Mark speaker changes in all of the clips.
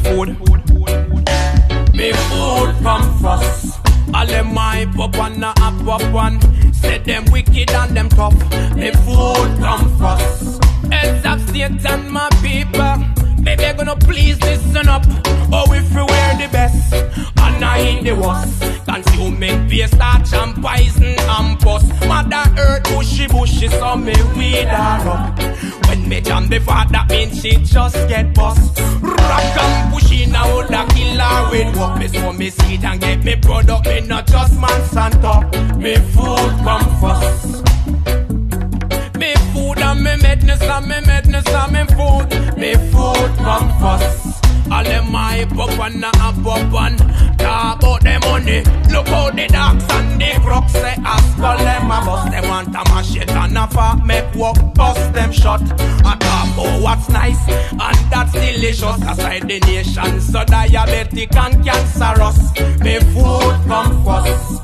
Speaker 1: food. Me food come first. All them hype up and a up up one. Say them wicked and them tough. Me food come first. Heads of state and my people. Baby gonna please listen up. Oh, if we wear the best and I ain't the worst. Consuming beer, starch and poison and pus. Mother earth bushy, so me weed her up. When me jam the fat, that means she just get bust. Rock and pushy now, the killer with work. Me so me see it and get me product. Me not just man Santa. Me food come first. Me food and me madness and me madness and me food. Me food come first. All them hype up and a up and talk about the money. Look how the dogs and the crooks say ask all them a bust. They want a machete and a fat make work bust them shot. I talk about what's nice and that's delicious. Aside the nation so diabetic and cancerous. Me food come first.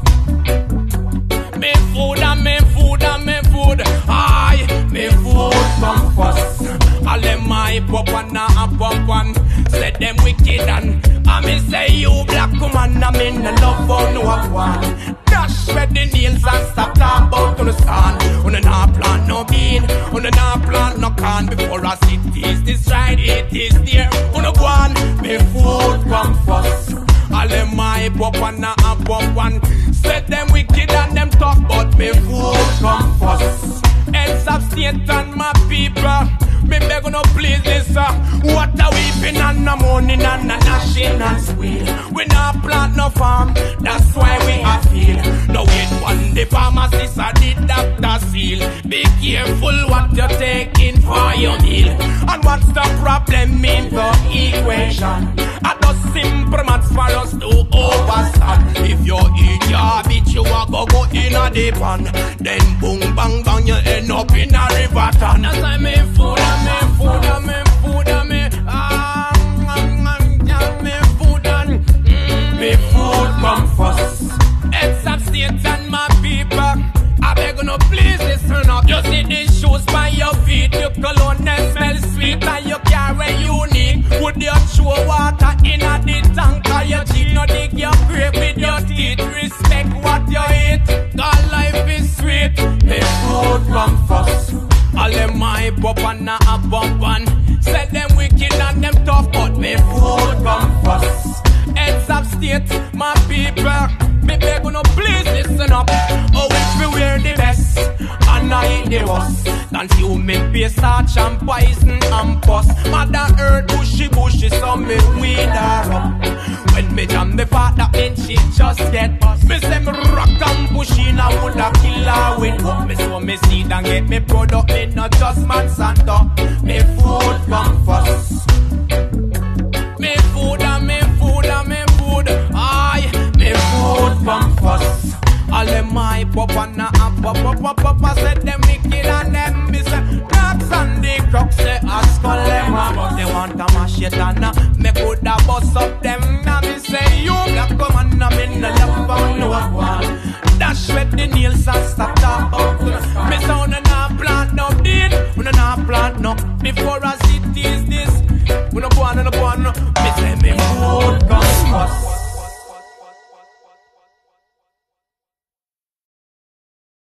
Speaker 1: Me food and me food and me food. Aye, me food come first. All them hype up and a up and say them wicked and I me say you black woman I mean the love for no one. Dash where the nails and stop talk about to the sun. On a plant no bean, on a plant no can. Before I see this destroyed it is there. On a one, me food come first. All them hype up and a up and say them wicked and them tough but me food come first. Heads of state and my people. Me beg no please this what a weeping and a mourning and a gnashing and squeal. We not plant no farm, that's why we are feel. No wait one the pharmacist or the doctor seal. Be careful what you're taking for your meal. And what's the problem in the equation? I just simple maths for us to overstand. If you eat your bitch you a go in a deep pan. Then boom bang bang you end up in a river town. That's why me food and me food and me food and me food and me food come first. Heads of state and my people. I beg no please listen up. You see the shoes by your feet. Your cologne them smell sweet and you carry unique. Would you throw water in a the tank or your cheek? No dig your grave with your teeth. Respect what you eat. God life is sweet. Me food come first. All them hype up and a up and say them wicked and them tough but me food come first. Heads of state, my people. Me beg no please listen up. Oh, if we wear the best and I eat the worst. Consuming beer, starch and poison and pus. Mother earth bushy so me weed her up. When me jam the fat that means she just get bust. Me say me rock and pushy now would a kill her with hook. Me so me seed and get me product. Me not just man Santa. Me food come first. Me food and me food and me food. Aye, me food come first. All them hype up and a up. I said them wicked and them be say dogs and the crooks say ask all them but they want a machete and me coulda bust up them. Now me say you black woman I'm in the love on no one. Dash with the nails and stop talk about. Me sound and not plant no bean, we not plant no. Before I see this, we no go on.